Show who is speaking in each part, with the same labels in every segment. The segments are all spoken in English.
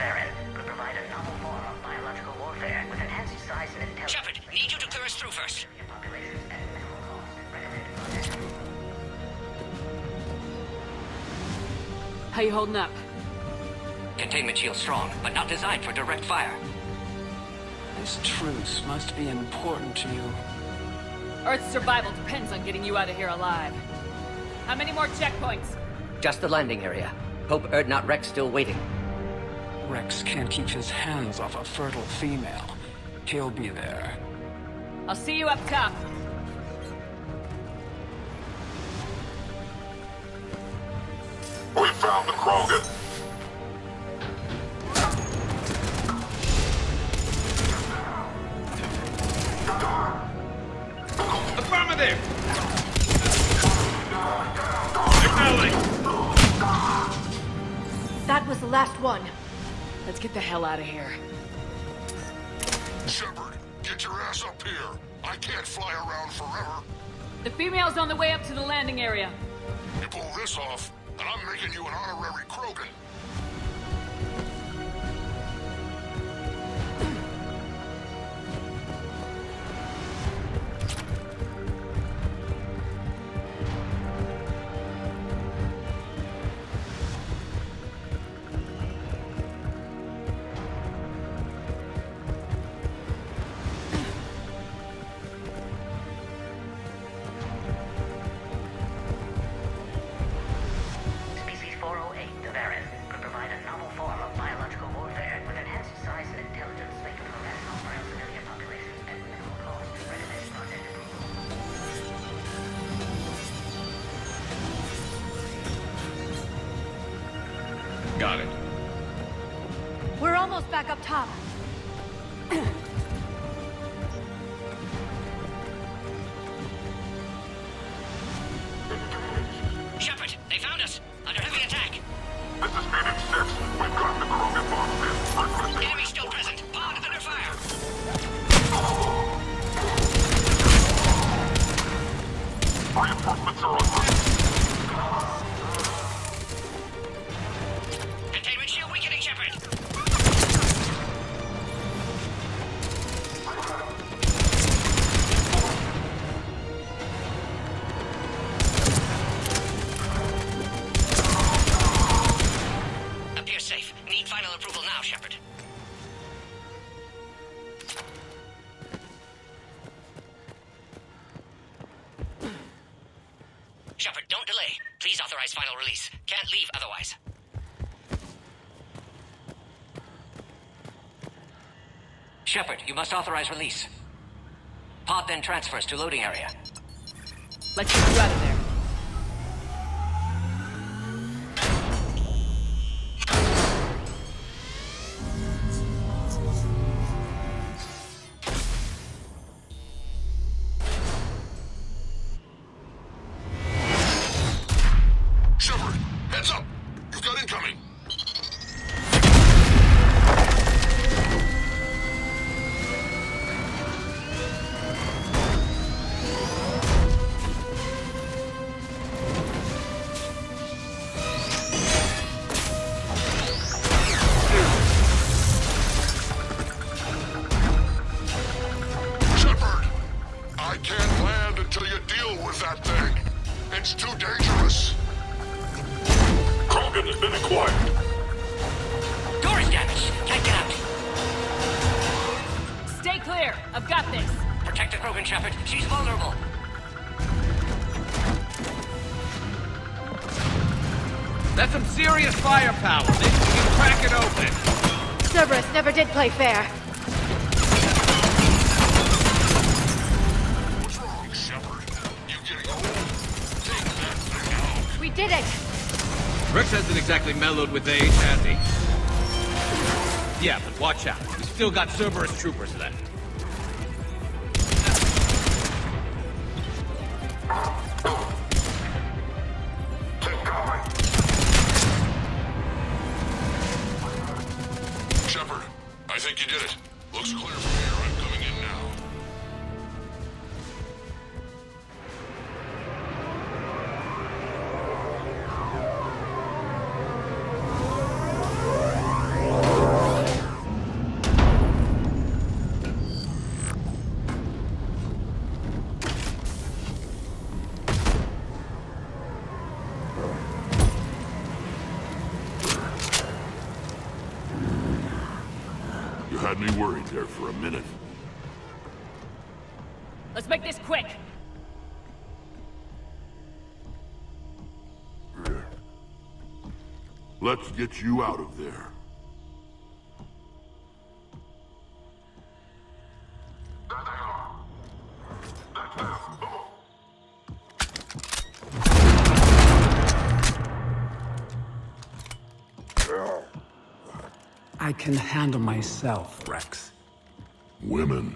Speaker 1: Varen could provide a novel form of biological warfare with enhanced size and intelligence.
Speaker 2: Shepard, need you to clear us through first.
Speaker 3: How you holding up?
Speaker 2: Containment shield strong, but not designed for direct fire.
Speaker 4: This truce must be important to you.
Speaker 3: Earth's survival depends on getting you out of here alive. How many more checkpoints?
Speaker 2: Just the landing area. Hope Erdnot Rex still waiting.
Speaker 4: Rex can't keep his hands off a fertile female. He'll be there.
Speaker 3: I'll see you up top.
Speaker 5: We found the Krogan!
Speaker 6: Affirmative! Acknowledge!
Speaker 7: That was the last one.
Speaker 3: Let's get the hell out of here.
Speaker 5: Shepard, get your ass up here. I can't fly around forever.
Speaker 3: The female's on the way up to the landing area.
Speaker 5: You pull this off, and I'm making you an honorary Krogan.
Speaker 1: Species 408, the Varen, could provide a novel form of biological warfare with enhanced size and intelligence that could harass hostile civilian populations at minimal cost. Recommend project approval.
Speaker 6: Got it.
Speaker 7: We're almost back up top.
Speaker 2: Shepard, they found us! Under heavy attack!
Speaker 5: This is Phoenix 6. We've got the Krogan bombs in. Requesting...
Speaker 2: Enemy still present! Pod under fire!
Speaker 5: Reinforcements are on route.
Speaker 2: Containment shield weakening, Shepard! Appear safe. Need final approval now, Shepard. Shepard, don't delay. Please authorize final release. Can't leave otherwise. Shepard, you must authorize release. Pod then transfers to loading area.
Speaker 3: Let's get you out of there.
Speaker 5: Shepard, heads up! You've got incoming! Shepard! I can't land until you deal with that thing. It's too dangerous. Krogan has been acquired.
Speaker 2: Door is damaged. Can't get out.
Speaker 3: Stay clear. I've got this.
Speaker 2: Protect the Krogan, Shepard. She's vulnerable.
Speaker 6: That's some serious firepower. Maybe we can crack it open.
Speaker 7: Cerberus never did play fair.
Speaker 5: What's wrong, Shepard? You getting old? Take that thing out.
Speaker 7: We did it!
Speaker 6: Rex hasn't exactly mellowed with age, has he? Yeah, but watch out. We still got Cerberus troopers left.
Speaker 5: Keep going. Shepard, I think you did it. Looks clear from here. I'm coming in now. had me worried there for a minute.
Speaker 3: Let's make this quick!
Speaker 5: Let's get you out of there.
Speaker 4: I can handle myself, Rex.
Speaker 5: Women.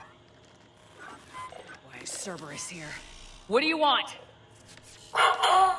Speaker 3: Why is Cerberus here? What do you want?